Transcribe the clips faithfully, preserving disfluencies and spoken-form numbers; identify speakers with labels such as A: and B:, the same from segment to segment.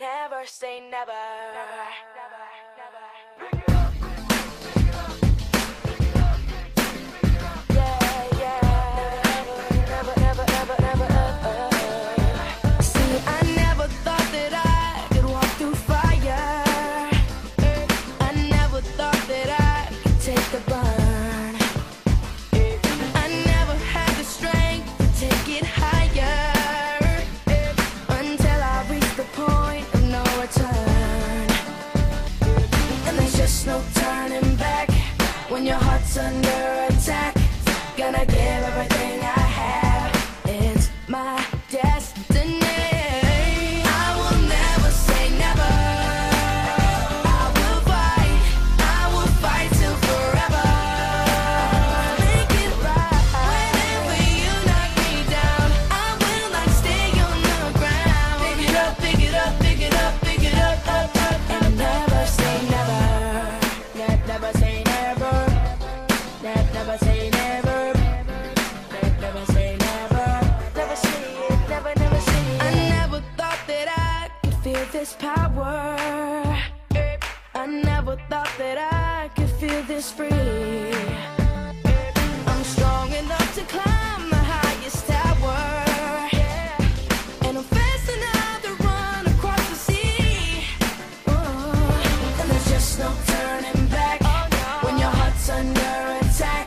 A: Never say never. Never, never, never. When your heart's under attack, gonna give everything I have. It's my destiny. I will never say never. I will fight, I will fight till forever. Make it right. Whenever you knock me down, I will not stay on the ground. Pick it up, pick it up, pick it up, pick it up, up, up, and never say never. Never say never. Never say never. Never say never. Never say it. Never, never say it. I never thought that I could feel this power. I never thought that I could feel this free. I'm strong enough to climb the highest tower, and I'm fast enough to run across the sea. Oh, and there's just no turning back when your heart's under attack.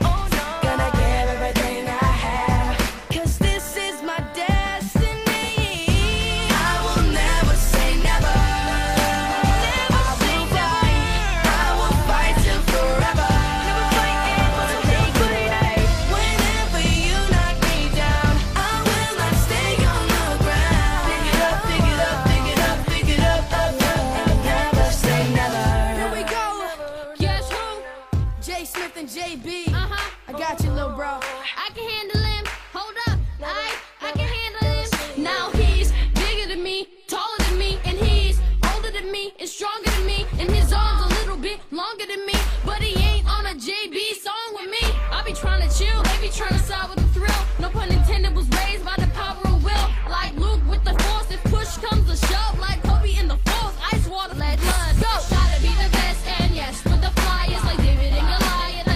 A: J B, uh-huh. I got you, little bro.
B: I can handle him. Hold up, I, I can handle him. Now he's bigger than me, taller than me, and he's older than me, and stronger than me, and his arms a little bit longer than me. But he ain't on a J B song with me. I be trying to chill, they be trying to side with the thrill. No pun intended, was raised by the power of will. Like Luke with the force, if push comes to shove, like Kobe in the fourth, ice water, let blood go. Try to be the best, and yes, with the flyers like David and Goliath.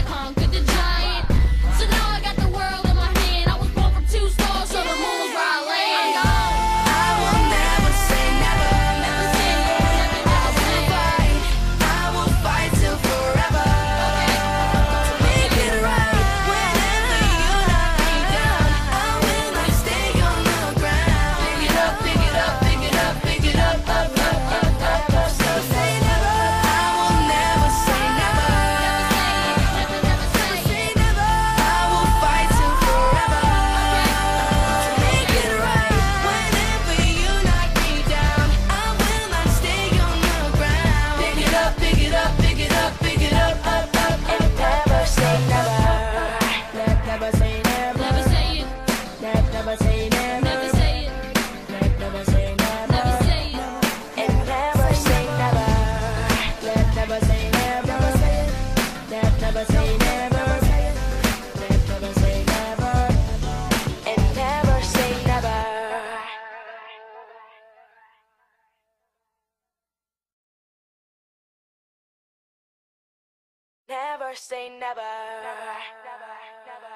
A: Never say never. Never, never, never.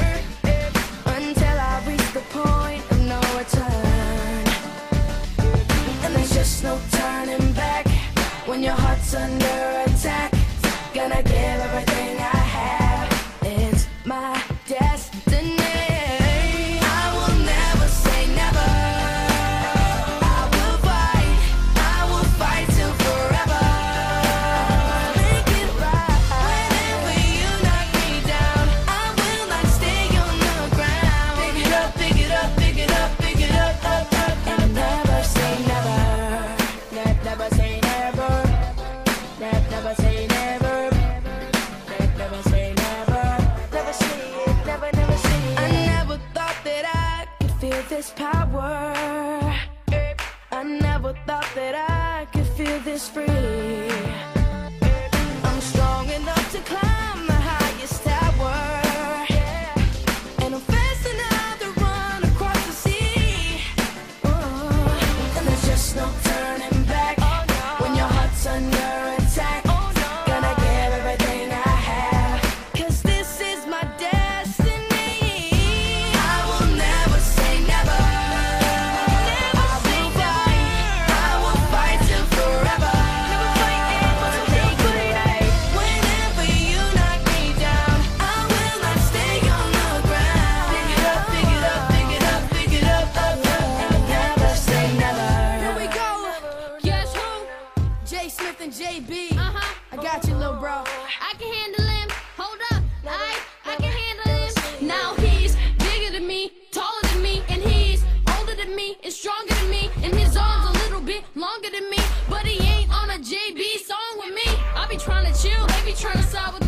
A: Until I reach the point of no return. never thought that I could feel this free. I'm strong enough to climb the highest tower, and I'm fast enough to run across the sea. Oh, and there's just no turning back when your heart's under attack. Gonna give everything I have, 'cause this is my destiny. I will never say never. Never say never. I will fight till forever. Never fight ever. Whenever you knock me down, I will not stay on the ground. Pick it up, pick it up, pick it up, pick it up, up, up, and never say never.
B: Here we go. Guess who?
A: J Smith and J B.
B: Uh-huh.
A: I got you, little bro.
B: I can handle him. Hold up. I I can handle him. Now he's bigger than me, taller than me, and he's older than me and stronger than me, and his arms a little bit longer than me. But he ain't on a J B song with me. I be trying to chill, they be trying to side with